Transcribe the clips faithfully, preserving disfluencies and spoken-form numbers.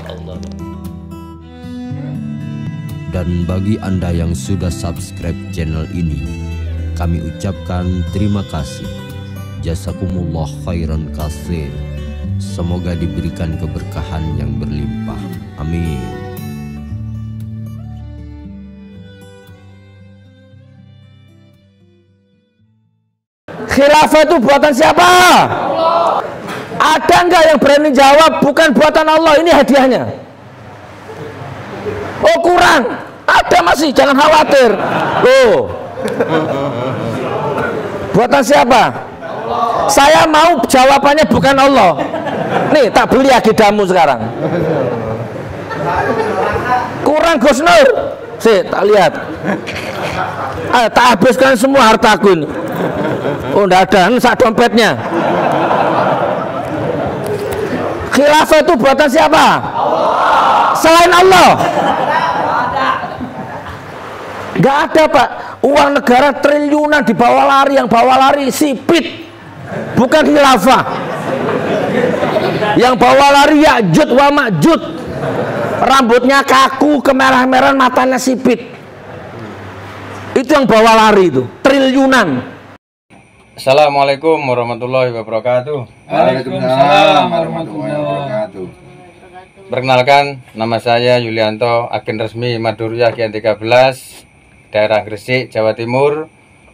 Allah. Dan bagi Anda yang sudah subscribe channel ini, kami ucapkan terima kasih. Jazakumullah khairan katsir. Semoga diberikan keberkahan yang berlimpah. Amin. Khilafah itu buatan siapa? Allah. Ada nggak yang berani jawab bukan buatan Allah, ini hadiahnya? Oh kurang, ada masih, jangan khawatir. Loh, buatan siapa? Allah. Saya mau jawabannya bukan Allah. Nih tak beli akidamu sekarang. Kurang Gus Nur. Sih, tak lihat. Ah, tak habiskan semua hartaku ini. Oh, enggak ada, ini sak dompetnya. Khilafah itu buatan siapa? Allah. Selain Allah? Enggak ada, Pak. Uang negara triliunan dibawa lari, yang bawa lari sipit. Bukan khilafah. Yang bawa lari Ya'jud wa Ma'jud. Rambutnya kaku, kemerah-merahan, matanya sipit. Itu yang bawa lari itu, triliunan. Assalamualaikum warahmatullahi wabarakatuh. Waalaikumsalam warahmatullahi wabarakatuh. Perkenalkan, nama saya Yulianto, agen resmi Maduriyah G N tiga belas, daerah Gresik, Jawa Timur.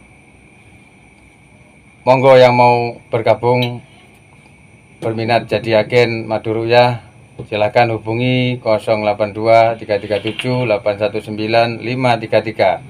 Monggo yang mau bergabung, berminat jadi agen Maduriyah, silakan hubungi nol delapan dua tiga tiga tujuh delapan satu sembilan lima tiga tiga.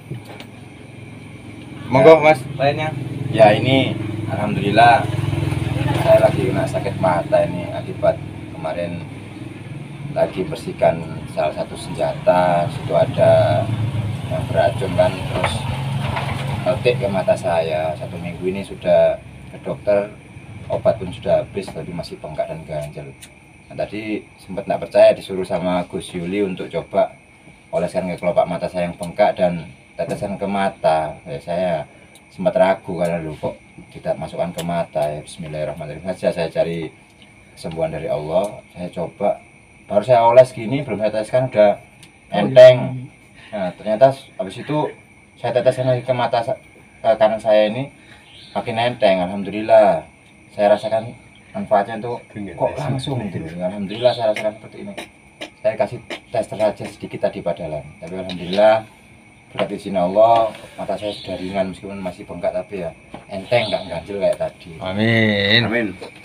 Monggo Mas, lainnya. Ya ini alhamdulillah saya lagi kena sakit mata ini akibat kemarin lagi bersihkan salah satu senjata, situ ada yang beracun kan, terus meltik ke mata saya. Satu minggu ini sudah ke dokter, obat pun sudah habis, tapi masih bengkak dan ganjel. Nah, tadi sempat nggak percaya, disuruh sama Gus Yuli untuk coba oleskan ke kelopak mata saya yang bengkak dan tetesan ke mata. Ya, saya sempat ragu karena dulu kok tidak masukkan ke mata. Ya, bismillahirrahmanirrahim saja saya cari kesembuhan dari Allah. Saya coba, baru saya oles gini, belum saya teteskan udah enteng. Nah, ternyata habis itu saya teteskan lagi ke mata ke kanan saya ini, makin enteng. Alhamdulillah saya rasakan manfaatnya tuh kok langsung gitu. Alhamdulillah saya rasakan seperti ini. Saya kasih tester saja sedikit tadi padalan, tapi alhamdulillah berkat izin Allah mata saya sudah ringan, meskipun masih bengkak tapi ya enteng, nggak ganjel kayak tadi. Amin. Amin.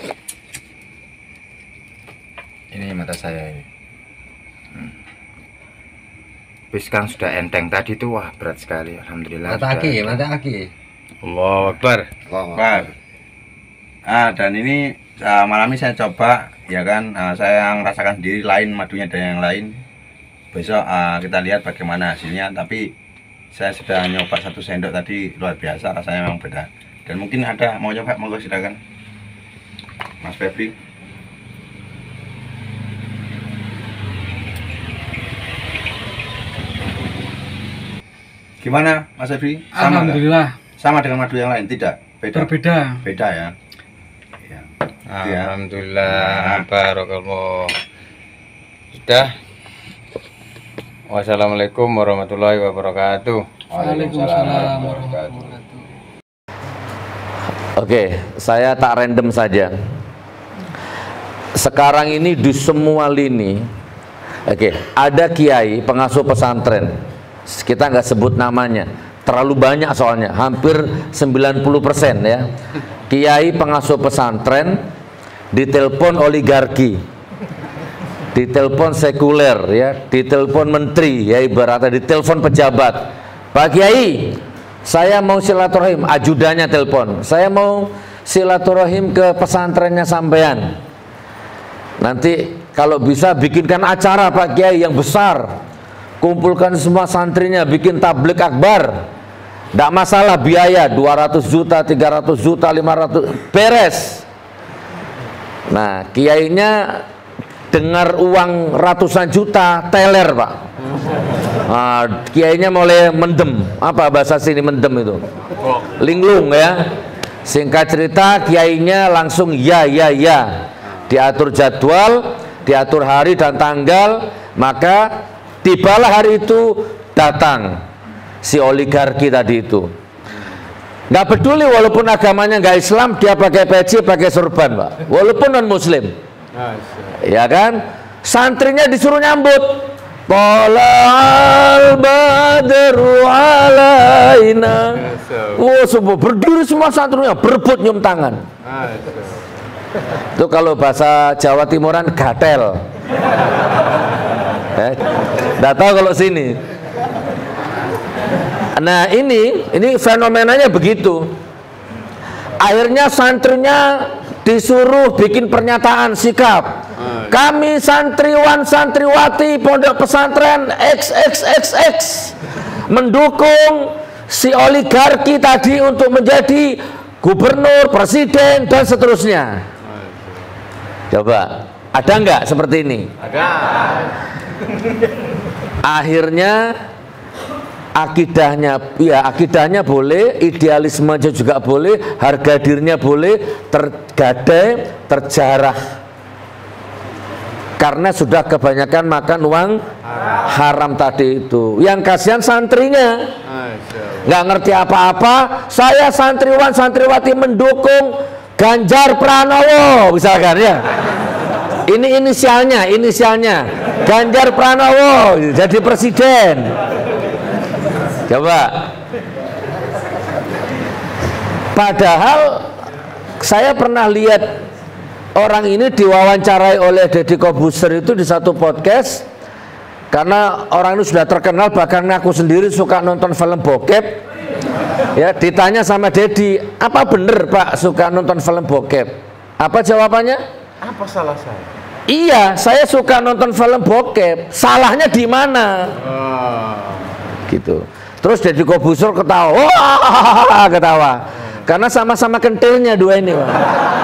Ini mata saya ini. Hmm. Tapi sekarang sudah enteng, tadi tuh wah berat sekali. Alhamdulillah. Mata aki, mata aki. Allahu Akbar. Allahu Akbar. Ah, dan ini uh, malam ini saya coba, ya kan, uh, saya merasakan sendiri lain madunya dari yang lain. Besok uh, kita lihat bagaimana hasilnya, tapi saya sudah nyoba satu sendok tadi, luar biasa, rasanya memang beda. Dan mungkin ada mau nyoba, monggo silakan Mas Febri. Gimana Mas Febri? Sama Alhamdulillah. Gak? Sama dengan madu yang lain? Tidak? Beda? Berbeda. Beda ya. Ya. Alhamdulillah, barakallah. Sudah. Wassalamualaikum warahmatullahi wabarakatuh. Waalaikumsalam warahmatullahi wabarakatuh. Oke, saya tak random saja. Sekarang ini di semua lini, oke, ada kiai pengasuh pesantren. Kita nggak sebut namanya, terlalu banyak soalnya, hampir sembilan puluh persen ya. Kiai pengasuh pesantren ditelepon oligarki, ditelepon sekuler ya, ditelepon menteri ya, ibaratnya ditelepon pejabat. Pak Kiai, saya mau silaturahim, ajudannya telepon, saya mau silaturahim ke pesantrennya sampean. Nanti kalau bisa bikinkan acara Pak Kiai yang besar, kumpulkan semua santrinya, bikin tablik akbar. Tidak masalah biaya, dua ratus juta, tiga ratus juta, lima ratus, beres. Nah, kiainya dengar uang ratusan juta, teler Pak. Nah, kiainya mulai mendem. Apa bahasa sini mendem itu? Linglung ya. Singkat cerita, kiainya langsung ya ya ya, diatur jadwal, diatur hari dan tanggal, maka tibalah hari itu, datang si oligarki tadi itu. Nggak peduli walaupun agamanya nggak Islam, dia pakai peci, pakai sorban, Pak. Walaupun non Muslim, ya kan? Santrinya disuruh nyambut. Tala'al badru alaina. Oh, semua berdiri semua santrinya, berebut nyium tangan. Itu kalau bahasa Jawa Timuran gatel. Eh, nggak tahu kalau sini. Nah ini, ini fenomenanya begitu. Akhirnya santrinya disuruh bikin pernyataan sikap. Kami santriwan santriwati pondok pesantren X X X X mendukung si oligarki tadi untuk menjadi gubernur, presiden dan seterusnya. Coba, ada nggak seperti ini? Ada. Akhirnya akidahnya, ya akidahnya boleh, idealisme juga boleh, harga dirinya boleh tergadai, terjarah, karena sudah kebanyakan makan uang haram tadi itu. Yang kasihan santrinya nggak ngerti apa-apa. Saya santriwan santriwati mendukung Ganjar Pranowo misalkan, ya ini inisialnya inisialnya Ganjar Pranowo jadi presiden. Coba. Padahal saya pernah lihat orang ini diwawancarai oleh Deddy Kobuser itu di satu podcast, karena orang ini sudah terkenal, bahkan aku sendiri suka nonton film bokep. Ya, ditanya sama Deddy, apa bener Pak suka nonton film bokep? Apa jawabannya? Apa salah saya? Iya, saya suka nonton film bokep. Salahnya di mana? Oh. Gitu. Terus Deddy Kobuser ketawa, wah ketawa, karena sama-sama kentilnya dua ini, Pak.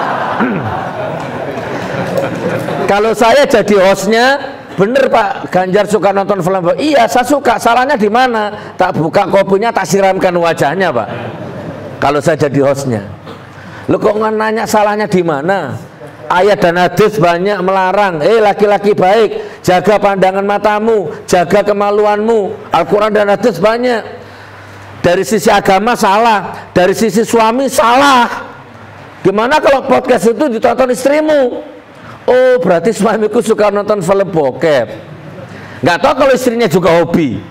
Kalau saya jadi hostnya, bener Pak Ganjar suka nonton film bokep. Iya, saya suka. Salahnya di mana? Tak buka kopinya, tak siramkan wajahnya, Pak. Kalau saya jadi hostnya, lo kok nanya salahnya di mana? Ayat dan hadis banyak melarang. Eh laki-laki baik, jaga pandangan matamu, jaga kemaluanmu. Al-Quran dan hadis banyak. Dari sisi agama salah, dari sisi suami salah. Gimana kalau podcast itu ditonton istrimu? Oh berarti suamiku suka nonton film bokep. Nggak tahu kalau istrinya juga hobi.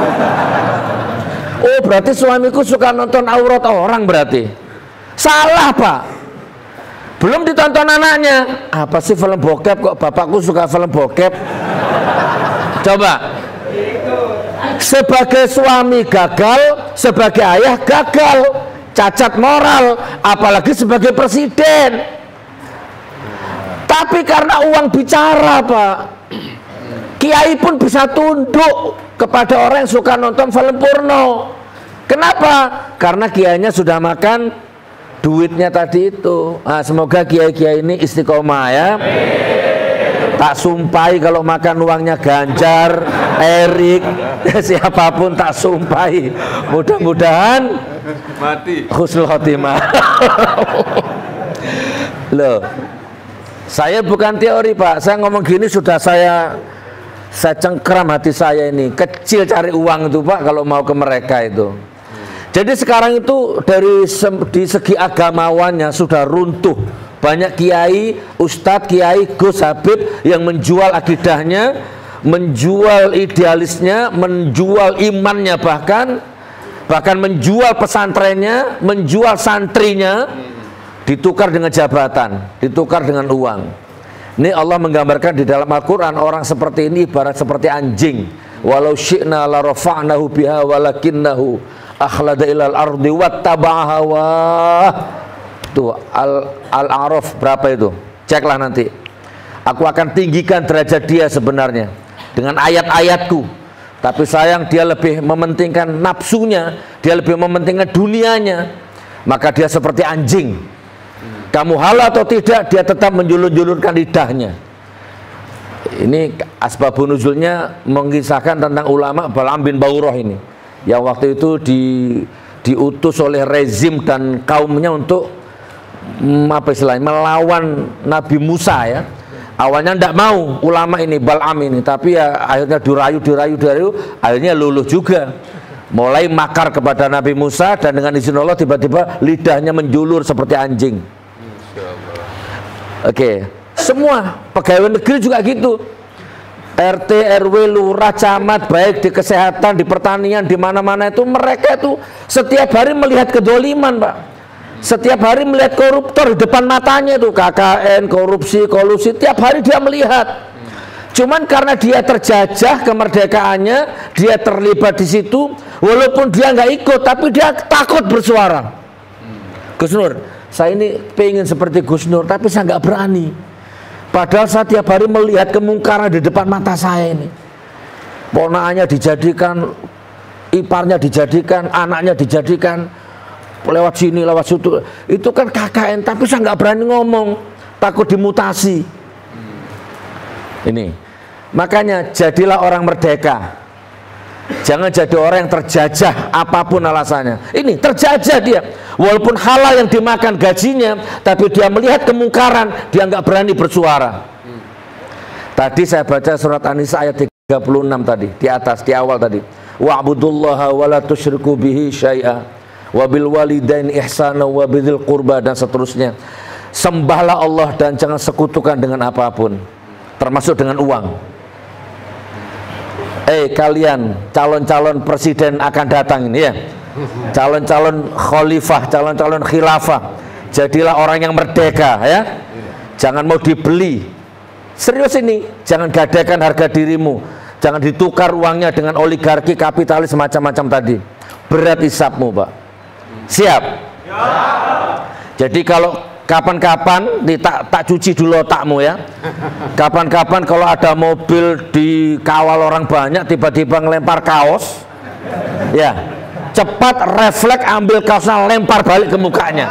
Oh berarti suamiku suka nonton aurat orang berarti. Salah Pak. Belum ditonton anaknya. Apa sih film bokep, kok bapakku suka film bokep? Coba. Sebagai suami gagal, sebagai ayah gagal, cacat moral, apalagi sebagai presiden. Tapi karena uang bicara Pak, kiai pun bisa tunduk kepada orang yang suka nonton film porno. Kenapa? Karena kiainya sudah makan duitnya tadi itu. Nah, semoga kiai-kiai ini istiqomah ya. Tak sumpai kalau makan uangnya Ganjar, Erik, siapapun tak sumpai. Mudah-mudahan mati husnul khotimah. Loh, saya bukan teori Pak. Saya ngomong gini sudah saya saya cengkram hati saya ini. Kecil cari uang itu Pak kalau mau ke mereka itu. Jadi sekarang itu dari di segi agamawannya sudah runtuh. Banyak kiai, ustadz, kiai, gus, habib yang menjual akidahnya, menjual idealisnya, menjual imannya, bahkan bahkan menjual pesantrennya, menjual santrinya, ditukar dengan jabatan, ditukar dengan uang. Ini Allah menggambarkan di dalam Al-Quran orang seperti ini ibarat seperti anjing. Walau syi'na la rafa'nahu biha walakinnahu akhlada ilal ardi wattaba'a hawah. Tuh Al-A'raf berapa itu? Ceklah nanti. Aku akan tinggikan derajat dia sebenarnya dengan ayat-ayatku. Tapi sayang dia lebih mementingkan nafsunya, dia lebih mementingkan dunianya. Maka dia seperti anjing. Kamu halal atau tidak, dia tetap menjulur-julurkan lidahnya. Ini asbabun nuzulnya mengisahkan tentang ulama Balaam bin Ba'urah ini, yang waktu itu di, diutus oleh rezim dan kaumnya untuk apa istilahnya melawan Nabi Musa ya. Awalnya tidak mau ulama ini, Bal'am ini, tapi ya akhirnya dirayu, dirayu, dirayu, akhirnya luluh juga. Mulai makar kepada Nabi Musa dan dengan izin Allah tiba-tiba lidahnya menjulur seperti anjing. Oke, okay. Semua pegawai negeri juga gitu. R T, R W, lurah, camat, baik di kesehatan, di pertanian, di mana-mana itu mereka itu setiap hari melihat kedoliman, Pak. Setiap hari melihat koruptor di depan matanya itu, K K N, korupsi, kolusi, tiap hari dia melihat. Cuman karena dia terjajah kemerdekaannya, dia terlibat di situ, walaupun dia nggak ikut, tapi dia takut bersuara. Gus Nur, saya ini pengen seperti Gus Nur, tapi saya nggak berani. Padahal saya tiap hari melihat kemungkaran di depan mata saya ini. Ponakannya dijadikan, iparnya dijadikan, anaknya dijadikan, lewat sini, lewat situ. Itu kan K K N, tapi saya nggak berani ngomong, takut dimutasi. Ini, makanya jadilah orang merdeka. Jangan jadi orang yang terjajah apapun alasannya. Ini terjajah dia, walaupun halal yang dimakan gajinya, tapi dia melihat kemungkaran, dia nggak berani bersuara. Tadi saya baca surat An-Nisa ayat tiga puluh enam tadi, di atas, di awal tadi. Wa'budullaha wa la tusyriku bihi syai'a wabil walidain ihsana wabidil qurba, dan seterusnya. Sembahlah Allah dan jangan sekutukan dengan apapun, termasuk dengan uang. Eh kalian calon-calon presiden akan datang ini ya, calon-calon khalifah, calon-calon khilafah, jadilah orang yang merdeka ya. Jangan mau dibeli. Serius ini, jangan gadaikan harga dirimu, jangan ditukar uangnya dengan oligarki, kapitalis, macam-macam tadi. Berat hisapmu, Pak. Siap? Ya. Jadi kalau kapan-kapan tak, tak cuci dulu otakmu ya. Kapan-kapan kalau ada mobil dikawal orang banyak, tiba-tiba ngelempar kaos, ya cepat refleks ambil kaosnya, lempar balik ke mukanya,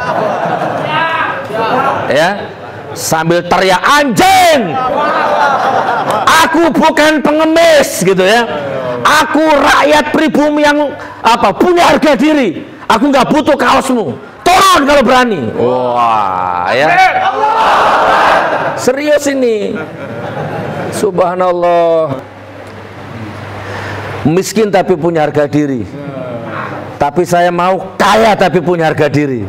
ya, sambil teriak anjing, aku bukan pengemis gitu ya, aku rakyat pribumi yang apa punya harga diri, aku nggak butuh kaosmu, turun kalau berani. Wah ya, serius ini, subhanallah. Miskin tapi punya harga diri, tapi saya mau kaya tapi punya harga diri.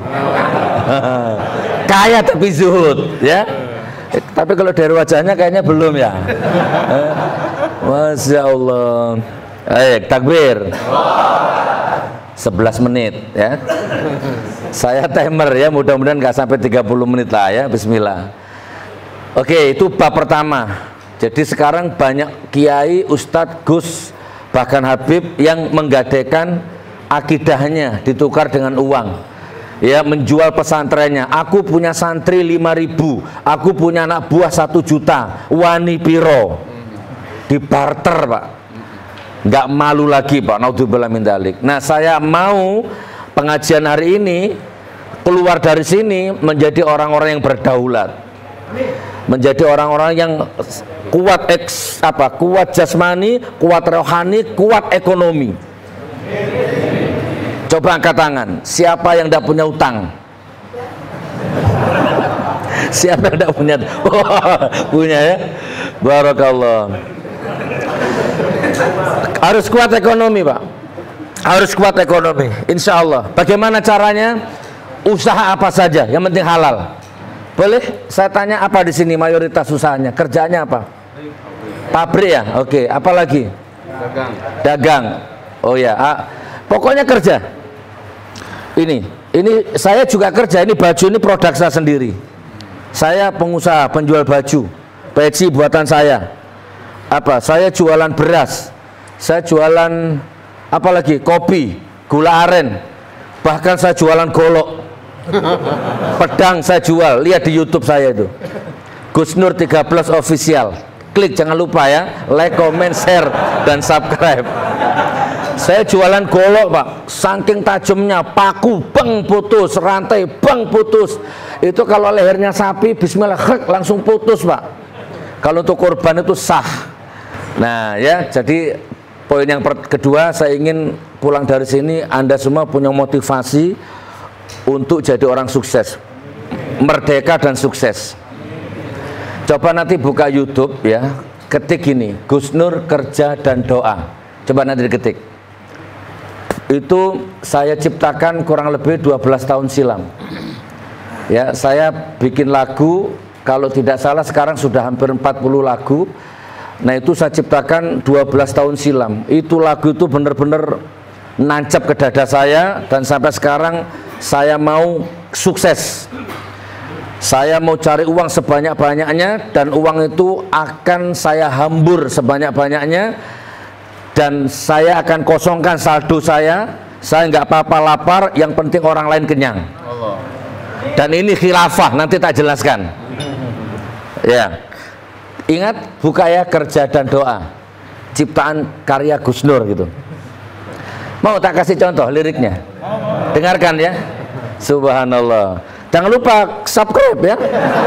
Kaya tapi zuhud ya. Tapi kalau dari wajahnya kayaknya belum ya. Masya Allah. Ayo takbir. sebelas menit ya. Saya timer ya, mudah-mudahan nggak sampai tiga puluh menit lah ya. Bismillah. Oke, itu bab pertama. Jadi sekarang banyak kiai, ustadz, gus, bahkan Habib yang menggadaikan akidahnya ditukar dengan uang. Ya, menjual pesantrennya. Aku punya santri lima ribu, aku punya anak buah satu juta, wani piro, dibarter Pak. Nggak malu lagi Pak, naudzubillah min dzalik. Nah saya mau pengajian hari ini keluar dari sini menjadi orang-orang yang berdaulat, menjadi orang-orang yang kuat eks, apa kuat jasmani, kuat rohani, kuat ekonomi. Coba angkat tangan, siapa yang tidak punya utang? Siapa yang tidak punya? Oh, punya ya, barakallah. Harus kuat ekonomi Pak, harus kuat ekonomi, insya Allah. Bagaimana caranya? Usaha apa saja, yang penting halal. Boleh saya tanya apa di sini mayoritas usahanya? Kerjanya apa? Pabrik ya? Oke, apa lagi? Dagang. Dagang. Oh ya, ah, pokoknya kerja. Ini, ini saya juga kerja. Ini baju ini produk saya sendiri. Saya pengusaha penjual baju, peci buatan saya. Apa? Saya jualan beras. Saya jualan apa lagi? Kopi, gula aren. Bahkan saya jualan golok. Pedang saya jual. Lihat di YouTube saya itu. Gus Nur tiga belas official. Klik, jangan lupa ya, like, comment, share, dan subscribe. Saya jualan golok Pak, saking tajamnya, paku beng putus, rantai beng putus. Itu kalau lehernya sapi, bismillah langsung putus Pak. Kalau untuk korban itu sah. Nah ya, jadi poin yang kedua, saya ingin pulang dari sini Anda semua punya motivasi untuk jadi orang sukses, merdeka dan sukses. Coba nanti buka YouTube ya, ketik ini, Gus Nur kerja dan doa. Coba nanti diketik. Itu saya ciptakan kurang lebih dua belas tahun silam. Ya, saya bikin lagu, kalau tidak salah sekarang sudah hampir empat puluh lagu. Nah, itu saya ciptakan dua belas tahun silam. Itu lagu itu benar-benar nancap ke dada saya, dan sampai sekarang saya mau sukses. Saya mau cari uang sebanyak-banyaknya, dan uang itu akan saya hambur sebanyak-banyaknya, dan saya akan kosongkan saldo saya. Saya nggak apa-apa lapar, yang penting orang lain kenyang. Dan ini khilafah, nanti tak jelaskan. Ya, ingat, buka ya, kerja dan doa, ciptaan karya Gus Nur gitu. Mau tak kasih contoh liriknya? Dengarkan ya. Subhanallah. Jangan lupa subscribe ya.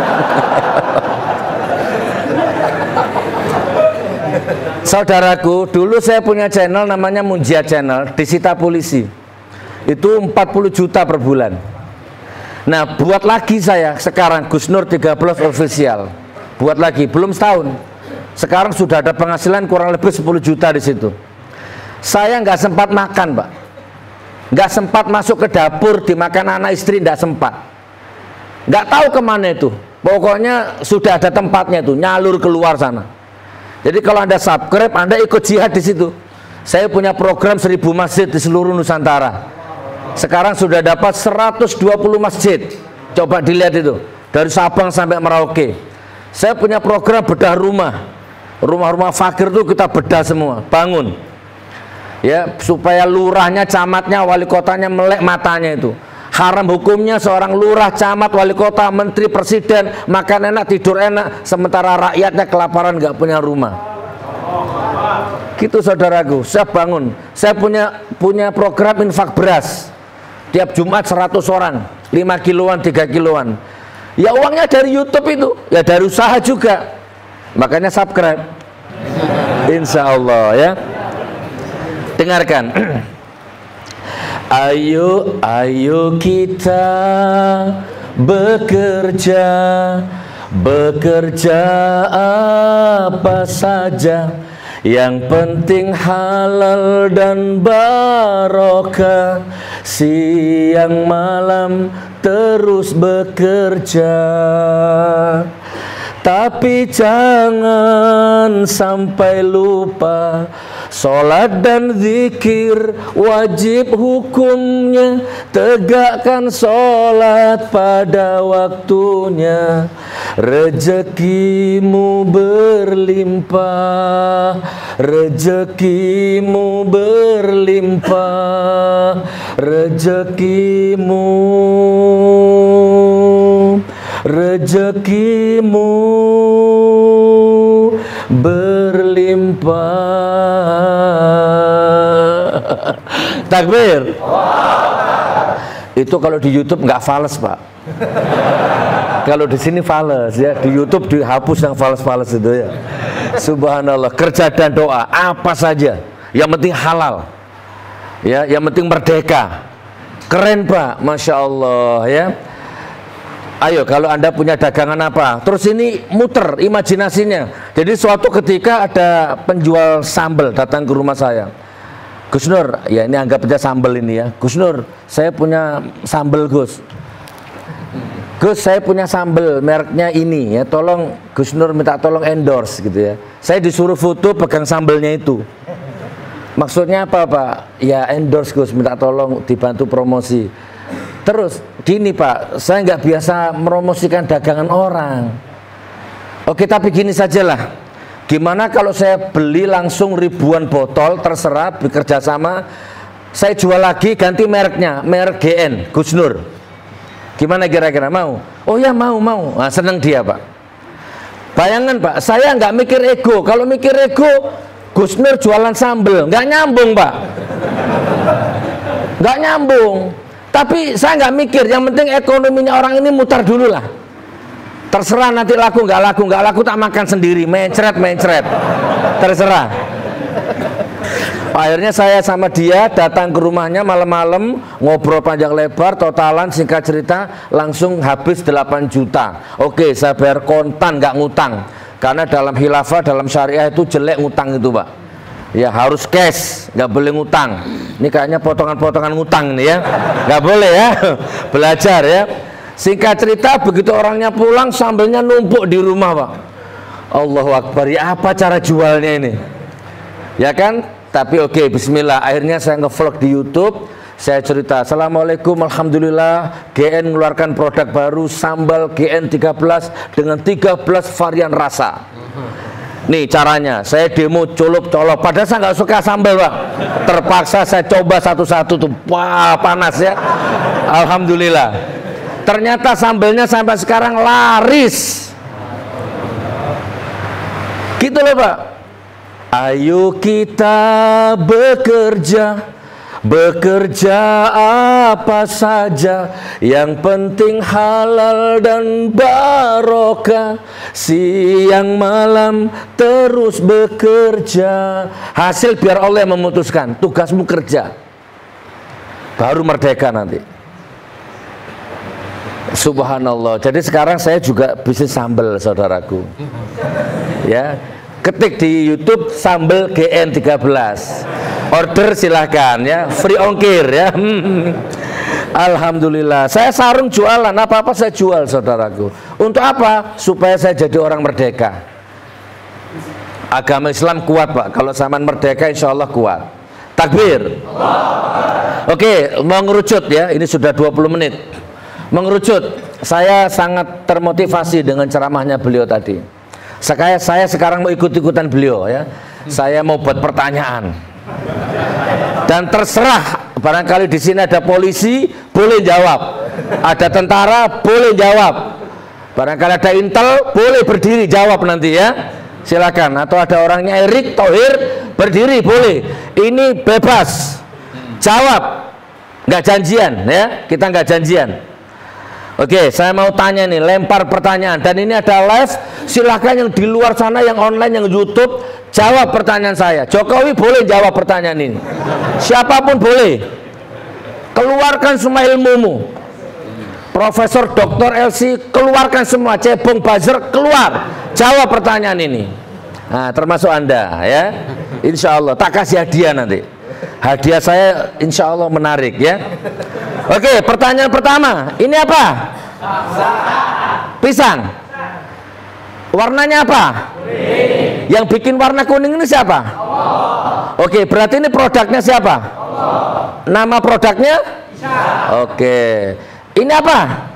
Saudaraku, dulu saya punya channel namanya Munjiat Channel, disita polisi. Itu empat puluh juta per bulan. Nah, buat lagi saya sekarang Gus Nur tiga belas official. Buat lagi, belum setahun. Sekarang sudah ada penghasilan kurang lebih sepuluh juta di situ. Saya nggak sempat makan, Pak. Nggak sempat masuk ke dapur dimakan anak istri, nggak sempat. Nggak tahu kemana itu. Pokoknya sudah ada tempatnya itu, nyalur keluar sana. Jadi kalau Anda subscribe, Anda ikut jihad di situ. Saya punya program seribu masjid di seluruh Nusantara. Sekarang sudah dapat seratus dua puluh masjid. Coba dilihat itu, dari Sabang sampai Merauke. Saya punya program bedah rumah. Rumah-rumah fakir itu kita bedah semua, bangun. Ya, supaya lurahnya, camatnya, wali kotanya melek matanya itu. Haram hukumnya seorang lurah, camat, wali kota, menteri, presiden makan enak, tidur enak, sementara rakyatnya kelaparan, nggak punya rumah. Gitu saudaraku, saya bangun. Saya punya punya program infak beras. Tiap Jumat seratus orang, lima kiloan, tiga kiloan. Ya uangnya dari YouTube itu, ya dari usaha juga. Makanya subscribe. Insya Allah ya. Dengarkan. Ayo, ayo kita bekerja, bekerja apa saja, yang penting halal dan barokah. Siang malam terus bekerja, tapi jangan sampai lupa sholat dan zikir wajib hukumnya. Tegakkan sholat pada waktunya, rezekimu berlimpah, rezekimu berlimpah, rezekimu, rezekimu berlimpah. Takbir. Itu kalau di YouTube nggak fales, Pak. Kalau di sini fales ya, di YouTube dihapus yang fales-fales itu ya. Subhanallah, kerja dan doa apa saja, yang penting halal. Ya, yang penting merdeka. Keren, Pak. Masya Allah ya. Ayo, kalau Anda punya dagangan apa, terus ini muter imajinasinya. Jadi suatu ketika ada penjual sambal datang ke rumah saya. Gus Nur, ya ini anggap aja sambal ini ya. Gus Nur, saya punya sambal Gus. Gus, saya punya sambal mereknya ini ya. Tolong Gus Nur minta tolong endorse gitu ya. Saya disuruh foto pegang sambalnya itu. Maksudnya apa, Pak? Ya endorse Gus, minta tolong dibantu promosi. Terus gini, Pak, saya nggak biasa meromosikan dagangan orang. Oke, tapi gini sajalah. Gimana kalau saya beli langsung ribuan botol, terserah, bekerja sama, saya jual lagi ganti mereknya, merek G N, Gus Nur. Gimana kira-kira, mau? Oh ya mau, mau. Nah, seneng dia, Pak. Bayangan, Pak, saya nggak mikir ego. Kalau mikir ego, Gus Nur jualan sambel, nggak nyambung, Pak. Nggak nyambung. Tapi saya nggak mikir, yang penting ekonominya orang ini mutar dulu lah. Terserah nanti laku nggak laku, nggak laku tak makan sendiri, mencret mencret, terserah. Akhirnya saya sama dia datang ke rumahnya malam-malam, ngobrol panjang lebar, totalan singkat cerita langsung habis delapan juta. Oke, saya bayar kontan, nggak ngutang. Karena dalam khilafah, dalam syariah itu jelek ngutang itu, Pak. Ya harus cash, nggak boleh ngutang. Ini kayaknya potongan-potongan ngutang ini ya, nggak boleh ya. Belajar ya. Singkat cerita begitu orangnya pulang, sambelnya numpuk di rumah, Pak. Allahu Akbar, ya apa cara jualnya ini? Ya kan? Tapi oke, okay, bismillah. Akhirnya saya nge-vlog di YouTube. Saya cerita, Assalamualaikum, Alhamdulillah, G N mengeluarkan produk baru sambal G N tiga belas dengan tiga belas varian rasa. Nih caranya, saya demo colup-colop. Padahal saya nggak suka sambal, Pak. Terpaksa saya coba satu-satu tuh. Wah, panas ya. Alhamdulillah. Ternyata sambalnya sampai sekarang laris. Gitu loh, Pak. Ayo kita bekerja, bekerja apa saja, yang penting halal dan barokah. Siang malam terus bekerja, hasil biar Allah yang memutuskan. Tugasmu kerja, baru merdeka nanti. Subhanallah. Jadi sekarang saya juga bisnis sambal, saudaraku. Ya, ketik di YouTube sambal G N tiga belas, order silahkan ya, free ongkir ya. Alhamdulillah, saya sarung jualan, apa-apa saya jual, saudaraku. Untuk apa? Supaya saya jadi orang merdeka. Agama Islam kuat, Pak. Kalau zaman merdeka insya Allah kuat. Takbir. Oke, mau ngerucut ya, ini sudah dua puluh menit. Mengerucut, saya sangat termotivasi dengan ceramahnya beliau tadi. Saya, saya sekarang mau ikut-ikutan beliau ya. Saya mau buat pertanyaan. Dan terserah, barangkali di sini ada polisi, boleh jawab. Ada tentara, boleh jawab. Barangkali ada intel, boleh berdiri jawab nanti ya. Silakan. Atau ada orangnya Erik Thohir, berdiri boleh. Ini bebas. Jawab. Nggak janjian ya. Kita nggak janjian. Oke, saya mau tanya nih, lempar pertanyaan. Dan ini ada live, silahkan yang di luar sana, yang online, yang YouTube, jawab pertanyaan saya. Jokowi boleh jawab pertanyaan ini. Siapapun boleh. Keluarkan semua ilmumu. Profesor Doktor Elsi, keluarkan semua. Cebong buzzer, keluar. Jawab pertanyaan ini. Nah, termasuk Anda ya. Insya Allah, tak kasih hadiah nanti. Hadiah saya insya Allah menarik ya. Oke, pertanyaan pertama, ini apa? Pisang. Warnanya apa? Kuning. Yang bikin warna kuning ini siapa? Allah. Oke, berarti ini produknya siapa? Allah. Nama produknya? Oke. Ini apa?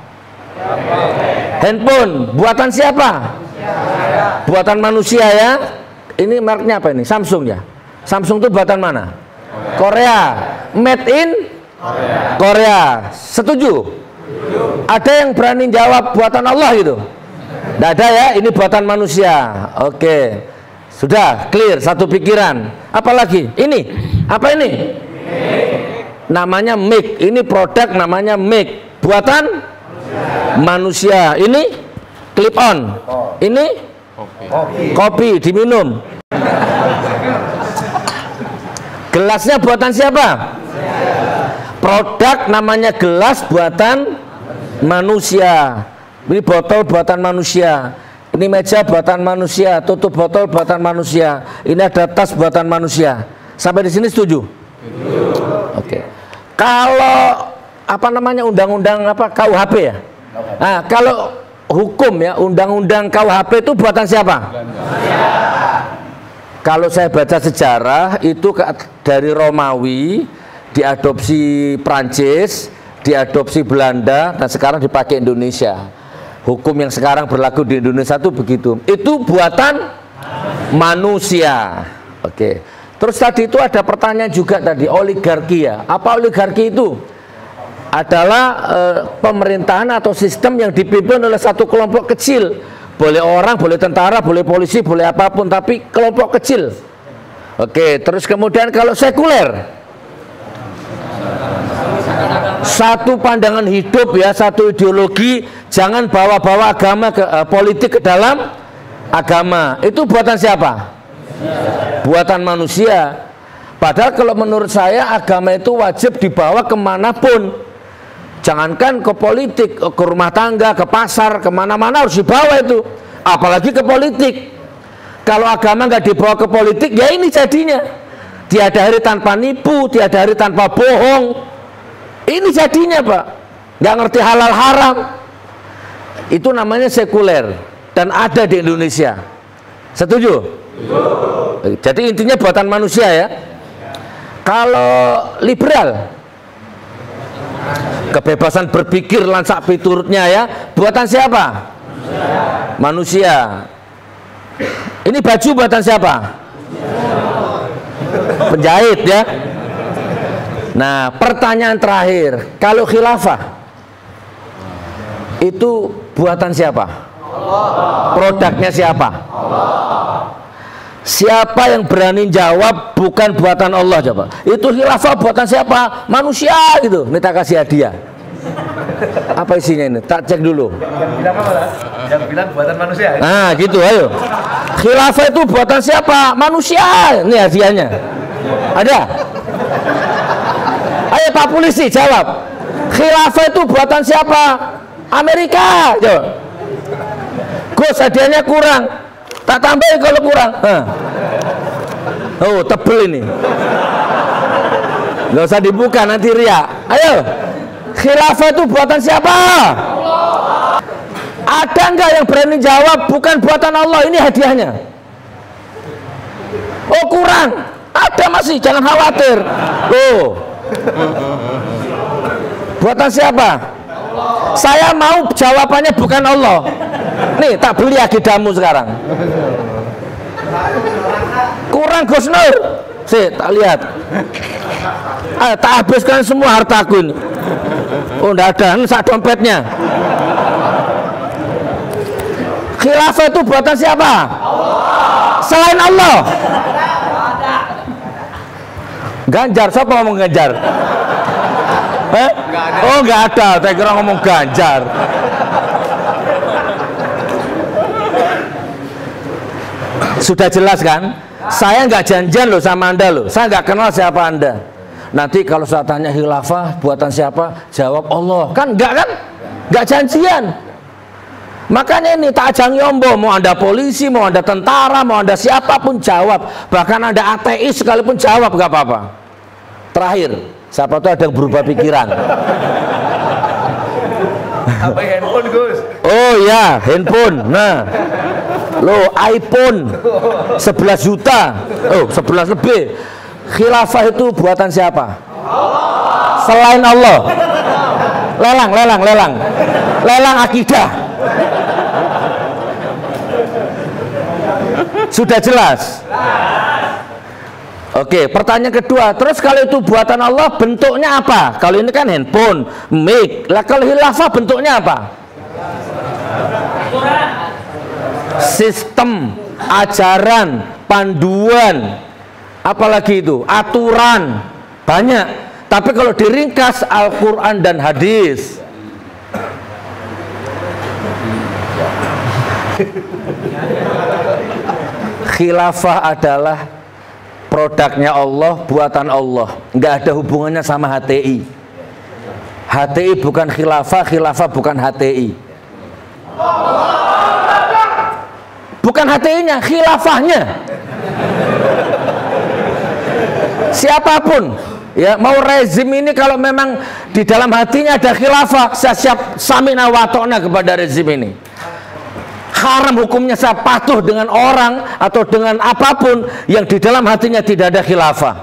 Handphone. Buatan siapa? Buatan manusia ya. Ini mereknya apa ini? Samsung ya. Samsung itu buatan mana? Korea. Made in Korea. Korea. Setuju? Setuju. Ada yang berani jawab buatan Allah gitu? Tidak ada ya, ini buatan manusia. Oke. Sudah clear, satu pikiran. Apalagi? Ini. Apa ini? Make. Namanya Make. Ini produk namanya Make. Buatan manusia. manusia. Ini clip on. Ini kopi. Kopi diminum. Gelasnya buatan siapa? Produk namanya gelas buatan manusia. Ini botol buatan manusia. Ini meja buatan manusia. Tutup botol buatan manusia. Ini ada tas buatan manusia. Sampai di sini setuju? Setuju. Oke. Kalau apa namanya undang-undang apa K U H P ya? Nah, kalau hukum ya undang-undang K U H P itu buatan siapa? Manusia. Kalau saya baca sejarah itu dari Romawi, diadopsi Prancis, diadopsi Belanda, dan sekarang dipakai Indonesia. Hukum yang sekarang berlaku di Indonesia itu begitu. Itu buatan manusia. Oke. Terus tadi itu ada pertanyaan juga tadi, oligarki ya. Apa oligarki itu? Adalah e, pemerintahan atau sistem yang dipimpin oleh satu kelompok kecil. Boleh orang, boleh tentara, boleh polisi, boleh apapun, tapi kelompok kecil. Oke, terus kemudian kalau sekuler, satu pandangan hidup ya, satu ideologi, jangan bawa-bawa agama ke uh, politik ke dalam agama. Itu buatan siapa? Buatan manusia. Padahal kalau menurut saya agama itu wajib dibawa kemanapun. Jangankan ke politik, ke rumah tangga, ke pasar, kemana-mana harus dibawa itu. Apalagi ke politik. Kalau agama nggak dibawa ke politik, ya ini jadinya. Tiada hari tanpa nipu, tiada hari tanpa bohong. Ini jadinya Pak. Nggak ngerti halal haram. Itu namanya sekuler. Dan ada di Indonesia. Setuju? Setuju. Jadi intinya buatan manusia ya. Kalau liberal, kebebasan berpikir lansak piturutnya ya, buatan siapa? Manusia. Ini baju buatan siapa? Penjahit ya. Nah, pertanyaan terakhir, kalau khilafah itu buatan siapa? Produknya siapa? Siapa yang berani jawab bukan buatan Allah coba? Itu khilafah buatan siapa? Manusia gitu. Ini tak kasih hadiah. Apa isinya ini? Tak cek dulu. Yang bilang apa lah? Yang bilang buatan manusia. Nah gitu, ayo. Khilafah itu buatan siapa? Manusia. Ini hadiahnya. Ada? Ayo Pak Polisi jawab. Khilafah itu buatan siapa? Amerika. Coba. Gus, hadiahnya kurang. Tak tambahin kalau kurang. Hah. Oh, tebel ini. Gak usah dibuka nanti ria. Ayo. Khilafah itu buatan siapa? Ada nggak yang berani jawab bukan buatan Allah? Ini hadiahnya. Oh, kurang. Ada masih, jangan khawatir. Oh. Buatan siapa? Saya mau jawabannya bukan Allah. Nih, tak beli akidamu sekarang. Kurang Gus Nur. Sih, tak lihat. Ah, tak habiskan semua hartaku ini. Oh, enggak ada. Ini sak dompetnya. Khilafah itu buatan siapa? Allah. Selain Allah. Ganjar, siapa ngomong Ganjar? Eh? Oh, enggak ada. Saya kira ngomong Ganjar. Sudah jelas kan? Saya nggak janjian loh sama Anda loh. Saya nggak kenal siapa Anda. Nanti kalau saya tanya khilafah buatan siapa, jawab Allah. Kan nggak kan? Nggak janjian. Makanya ini tak ajang yombo. Mau Anda polisi, mau Anda tentara, mau Anda siapapun jawab. Bahkan Anda ateis sekalipun jawab nggak apa-apa. Terakhir, siapa tuh ada yang berubah pikiran. Apa handphone Gus? Oh ya, handphone. Nah. Loh, iPhone sebelas juta. Oh, sebelas lebih. Khilafah itu buatan siapa? Allah. Selain Allah. Lelang, lelang, lelang. Lelang akidah. Sudah jelas? Oke, pertanyaan kedua. Terus kalau itu buatan Allah, bentuknya apa? Kalau ini kan handphone, mic. Lah kalau khilafah bentuknya apa? Sistem, ajaran, panduan, apalagi itu, aturan, banyak. Tapi kalau diringkas Al-Quran dan hadis. Khilafah adalah produknya Allah, buatan Allah. Nggak ada hubungannya sama H T I. H T I bukan khilafah, khilafah bukan H T I. Bukan H T I-nya, khilafahnya. Siapapun, ya mau rezim ini kalau memang di dalam hatinya ada khilafah, saya siap samina wa ta'na kepada rezim ini. Haram hukumnya saya patuh dengan orang atau dengan apapun yang di dalam hatinya tidak ada khilafah.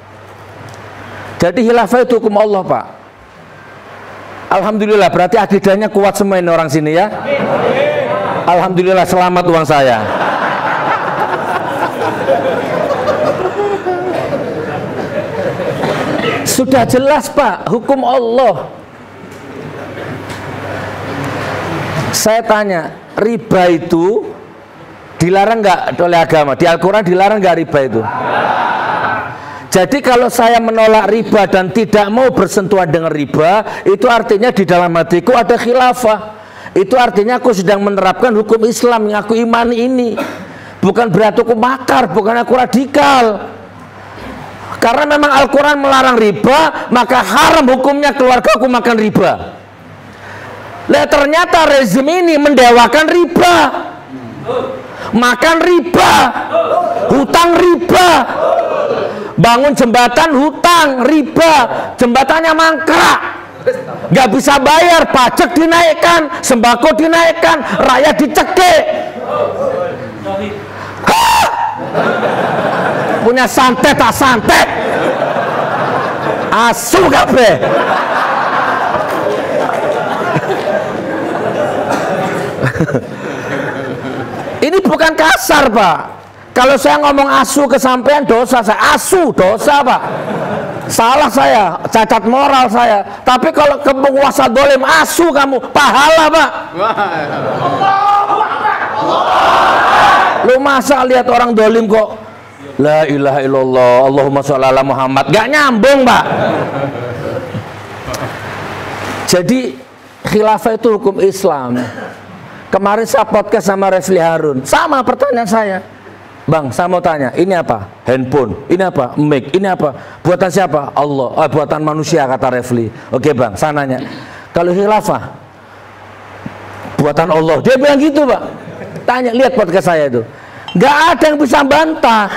Jadi khilafah itu hukum Allah, Pak. Alhamdulillah, berarti akidahnya kuat semua ini orang sini ya. Alhamdulillah, selamat uang saya. Sudah jelas Pak, hukum Allah. Saya tanya, riba itu dilarang nggak oleh agama? Di Al-Quran dilarang nggak riba itu? Jadi kalau saya menolak riba dan tidak mau bersentuhan dengan riba, itu artinya di dalam hatiku ada khilafah. Itu artinya aku sedang menerapkan hukum Islam yang aku imani ini. Bukan berarti aku makar, bukan aku radikal. Karena memang Al-Quran melarang riba, maka haram hukumnya keluarga aku makan riba. Nah, ternyata rezim ini mendewakan riba, makan riba, hutang riba, bangun jembatan hutang riba, jembatannya mangkrak, nggak bisa bayar, pajak dinaikkan, sembako dinaikkan, rakyat dicekik. Hah? Punya santet tak santet, asu kabeh. Ini bukan kasar, Pak. Kalau saya ngomong asu ke sampean dosa, saya asu dosa, Pak. Salah saya, cacat moral saya. Tapi kalau ke penguasa dolim, asu kamu, pahala, Pak. Lu masa lihat orang dolim kok la ilaha illallah Allahumma sholli ala Muhammad, gak nyambung, Pak. Jadi khilafah itu hukum Islam. Kemarin saya podcast sama Refli Harun, sama pertanyaan saya, Bang, saya mau tanya, ini apa? Handphone, ini apa? Mic, ini apa? Buatan siapa? Allah, eh, buatan manusia, kata Refli. Oke Bang, saya nanya, kalau khilafah buatan Allah, dia bilang gitu, Pak. Tanya, lihat podcast saya itu, nggak ada yang bisa bantah.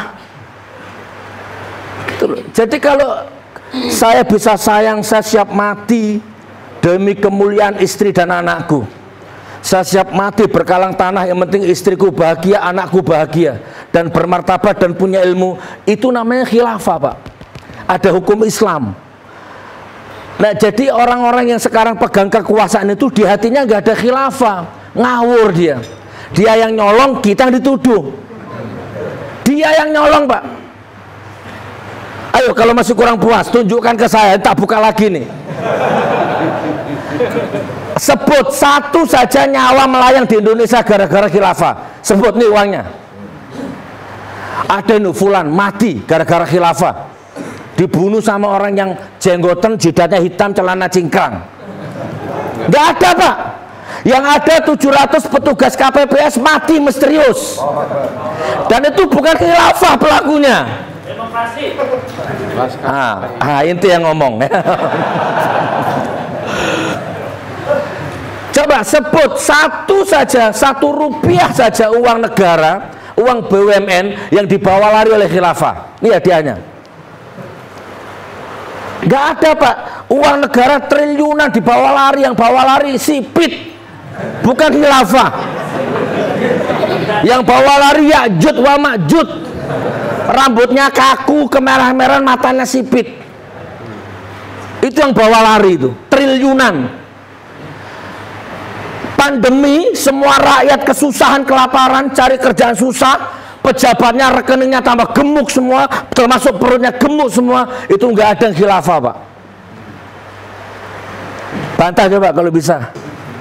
Jadi kalau saya bisa sayang, saya siap mati demi kemuliaan istri dan anakku. Saya siap mati berkalang tanah, yang penting istriku bahagia, anakku bahagia, dan bermartabat dan punya ilmu. Itu namanya khilafah, Pak. Ada hukum Islam. Nah, jadi orang-orang yang sekarang pegang kekuasaan itu di hatinya nggak ada khilafah, ngawur dia. Dia yang nyolong, kita yang dituduh. Dia yang nyolong, Pak. Ayo kalau masih kurang puas, tunjukkan ke saya, tak buka lagi nih. Sebut satu saja nyawa melayang di Indonesia gara-gara khilafah. Sebut nih uangnya. Ada nih fulan mati gara-gara khilafah. Dibunuh sama orang yang jenggoten, jidatnya hitam, celana cingkrang. Gak ada, Pak. Yang ada tujuh ratus petugas K P P S mati misterius. Dan itu bukan khilafah pelakunya. Demokrasi. Ah, ah, inti yang ngomong. Coba sebut satu saja, satu rupiah saja uang negara, uang B U M N yang dibawa lari oleh khilafah. Ini hadiahnya. Gak ada, Pak. Uang negara triliunan dibawa lari, yang bawa lari sipit, bukan khilafah. Yang bawa lari Ya'jud wa Ma'jud, rambutnya kaku, kemerah-merahan, matanya sipit. Itu yang bawa lari itu, triliunan. Pandemi, semua rakyat kesusahan, kelaparan, cari kerjaan susah, pejabatnya rekeningnya tambah gemuk semua, termasuk perutnya gemuk semua. Itu nggak ada yang khilafah, Pak. Bantah coba kalau bisa.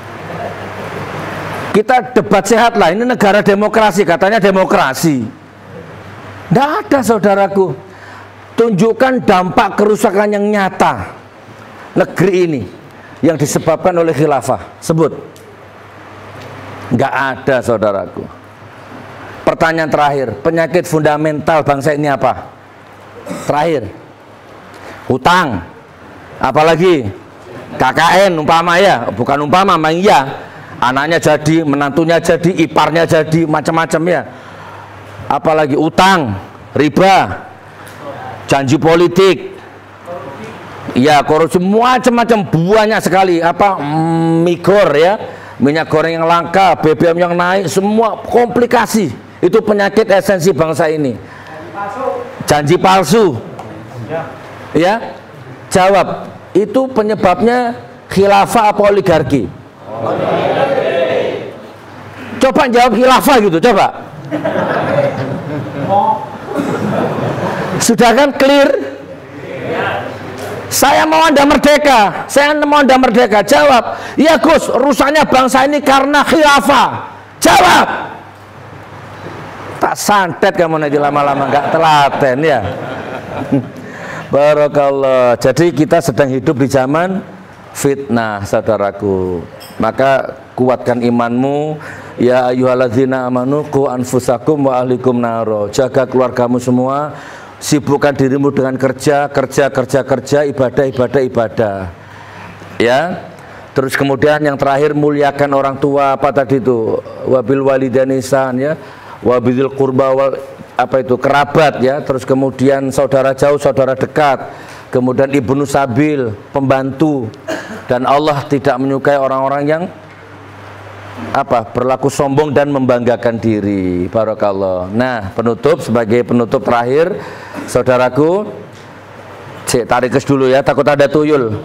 Kita debat sehat lah, ini negara demokrasi, katanya demokrasi. Nggak ada, saudaraku. Tunjukkan dampak kerusakan yang nyata negeri ini yang disebabkan oleh khilafah. Sebut. Nggak ada, saudaraku. Pertanyaan terakhir, penyakit fundamental bangsa ini apa? Terakhir, hutang. Apalagi K K N umpama ya, bukan umpama, memang iya. Anaknya jadi, menantunya jadi, iparnya jadi, macam-macam ya. Apalagi utang, riba, janji politik, ya korupsi, macam-macam, banyak sekali. Apa mm, migor ya, minyak goreng yang langka, B B M yang naik, semua komplikasi. Itu penyakit esensi bangsa ini. Janji palsu. Ya, jawab. Itu penyebabnya khilafah apa oligarki? Coba jawab khilafah gitu, coba. Sudah kan clear? Saya mau Anda merdeka, saya mau Anda merdeka. Jawab, ya Gus, rusaknya bangsa ini karena khilafah. Jawab. Tak santet kamu nanti lama-lama, nggak telaten ya. Barakallah. Jadi kita sedang hidup di zaman fitnah, saudaraku. Maka kuatkan imanmu. Ya ayyuhalladzina amanu qu anfusakum wa ahlikum naro. Jaga keluargamu semua, sibukkan dirimu dengan kerja, kerja, kerja, kerja, ibadah, ibadah, ibadah. Ya. Terus kemudian yang terakhir, muliakan orang tua, apa tadi itu? Wabil walidaini ihsan, ya. Wabil qurba wal apa itu? Kerabat, ya. Terus kemudian saudara jauh, saudara dekat. Kemudian ibnu sabil, pembantu. Dan Allah tidak menyukai orang-orang yang apa? Berlaku sombong dan membanggakan diri. Barakallah. Nah, penutup, sebagai penutup terakhir, saudaraku, cek tarik kes dulu ya, takut ada tuyul.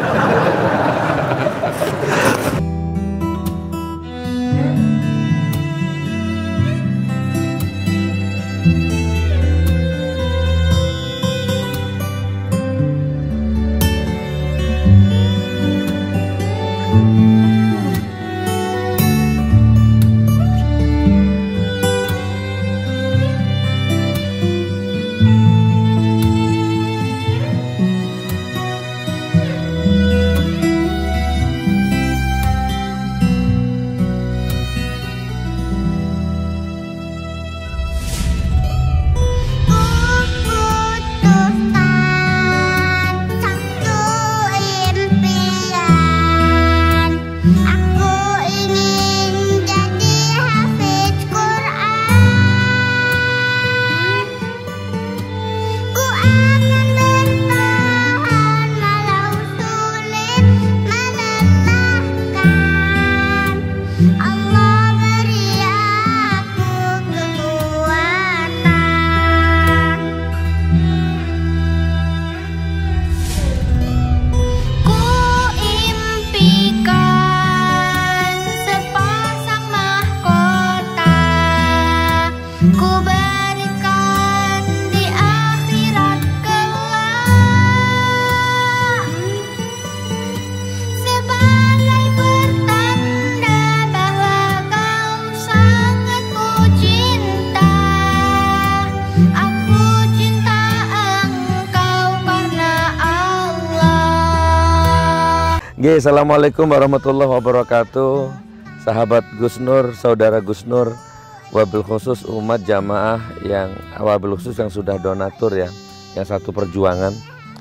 Oke, assalamualaikum warahmatullahi wabarakatuh. Sahabat Gus Nur, saudara Gus Nur, wabil khusus umat jamaah yang wabil khusus yang sudah donatur ya, yang satu perjuangan.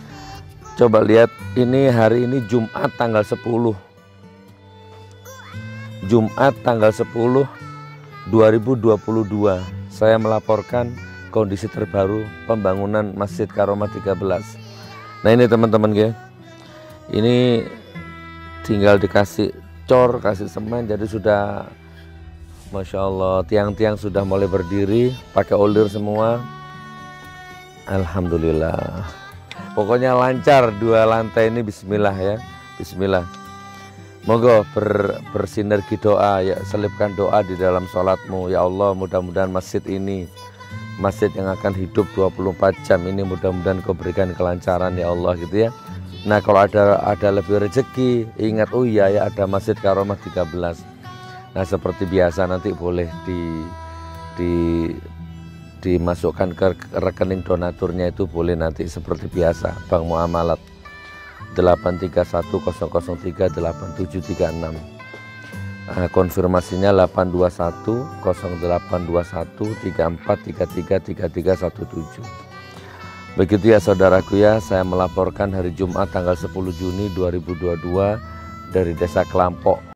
Coba lihat, ini hari ini Jumat tanggal sepuluh. Jumat tanggal sepuluh dua ribu dua puluh dua. Saya melaporkan kondisi terbaru pembangunan Masjid Karomah tiga belas. Nah, ini teman-teman ya. Ini tinggal dikasih cor, kasih semen, jadi sudah Masya Allah, tiang-tiang sudah mulai berdiri, pakai older semua. Alhamdulillah. Pokoknya lancar dua lantai ini, bismillah ya, bismillah. Moga ber, bersinergi doa ya, selipkan doa di dalam sholatmu. Ya Allah, mudah-mudahan masjid ini, masjid yang akan hidup dua puluh empat jam ini, mudah-mudahan kau berikan kelancaran ya Allah gitu ya. Nah, kalau ada ada lebih rezeki, ingat, oh iya ya, ada Masjid Karomah tiga belas. Nah, seperti biasa nanti boleh di di dimasukkan ke rekening donaturnya, itu boleh nanti seperti biasa, Bank Muamalat delapan tiga satu nol nol tiga delapan tujuh tiga enam. Nah, konfirmasinya delapan dua satu nol delapan dua satu tiga empat tiga tiga tiga tiga satu tujuh. Begitu ya saudaraku ya, saya melaporkan hari Jumat tanggal sepuluh Juni dua ribu dua puluh dua dari Desa Kelampok.